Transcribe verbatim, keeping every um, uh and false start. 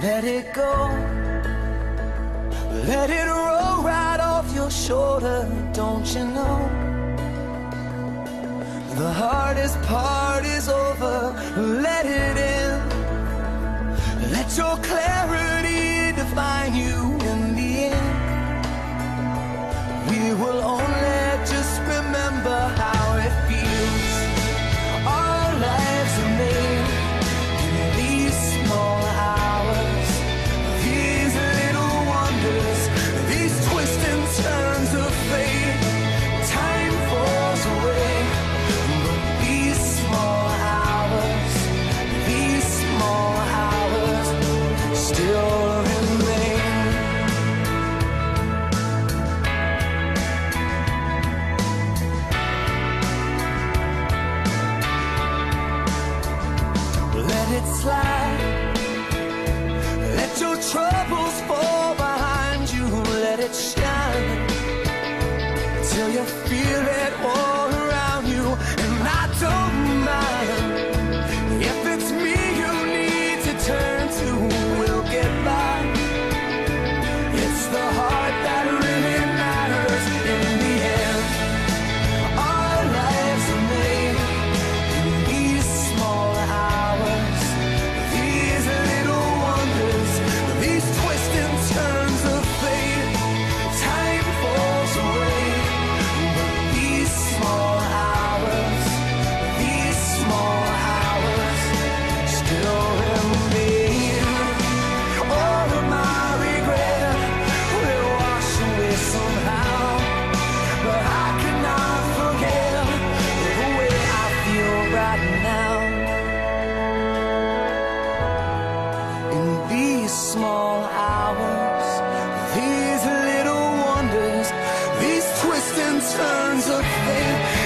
Let it go. Let it roll right off your shoulder. Don't you know? The hardest part is over. Let it in. Let your clarity define you in the end. We will only just remember how it feels. Our lives are made in these small hours, these little wonders, these twists and turns of fate. Time falls away, but these small hours, these small hours still remain. Let it slide. Let your troubles fall behind you. Let it shine till you feel it all around you. And I don't mind if it's me you need to turn to. We'll get by. It's the heart that really matters in the end. Our lives are made in these small hours, these little wonders, these twists and turns of fate. Time falls away, but these small hours, these small hours still remain. All of my regret will wash away somehow, but I cannot forget the way I feel right now. In these small hours, these little wonders, these twists and turns of fate.